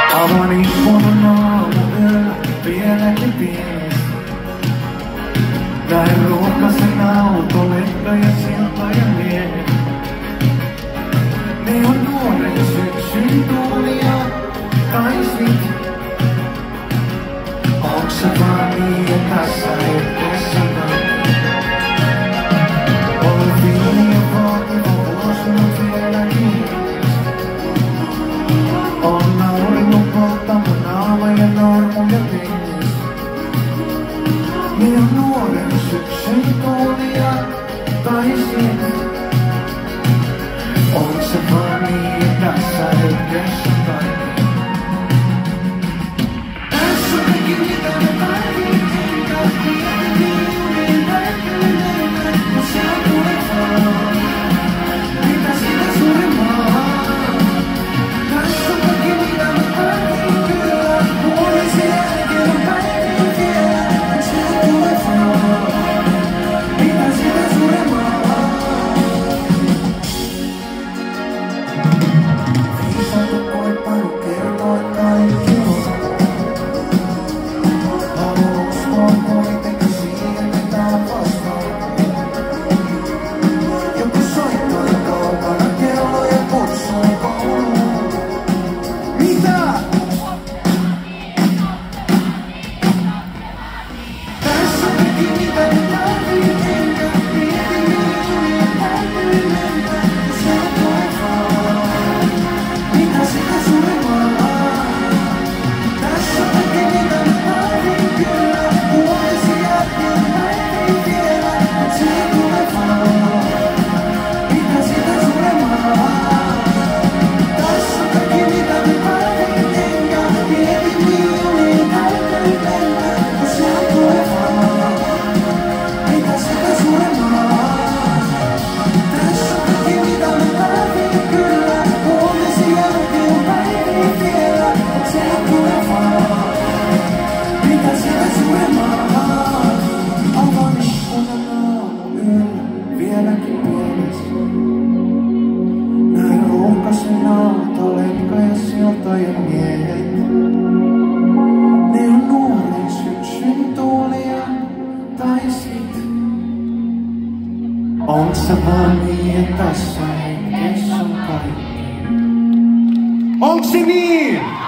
Avaan ikkunan aamuyöllä vieläkin pienes. Näin ruuhkaisen auto, lentäjä, silta ja miehet. Ne on nuoren syksyn tuulia, tai sit onks se vaan niin, että tässä hetkessä on viini ja vaativa vuosi, mut vieläkin on auringon polttama naama ja naarmuja pennis. Ne on nuoren syksyn tuulia, tai sit onks se vaan niin, että tässä hetkessä tässä on kaikki mitä me tarvitaan, kaikki niin näkyy, kun se on tulevaa. Mitä sitä suurempaa? Tässä on kaikki mitä me tarvitaan, kyllä. Huomisen jälkeen on päivin vielä, kun se on tulevaa. Mitä sitä suurempaa? Viisaalta koettanut kertoa kaikki on. Haluan uskoa kuitenkin siihen, mitä vastaan. Joku soittoi kaukana kelloja kutsui kouluun. Mitä? Tässä on kaikki mitä me tarvii, enkä mieti mihin täytyy mennä, kun se on tulevaa. Mitä sitä suurempaa? Tässä on kaikki mitä me tarvii, kyllä. Huomisen jälkeen päivin vielä, mut se on tulevaa. Mitä sitä suurempaa? Tässä on kaikki mitä me tarvii, enkä mieti mihin täytyy mennä, kun se on tulevaa. Mitä sitä suurempaa? Tässä on kaikki mitä me tarvii, kyllä. Huomisen jälkeen päivin vielä, mut se on tulevaa. Mitä sitä suurempaa? Avaan ikkunan aamuyöllä vieläkin pienes. Näin ruuhkaisen auto, lentäjä, silta ja miehet. Ne on nuoren syksyn tuulia, tai sit onks se vaan niin, että tässä hetkessä on kaikki? Onks se niin?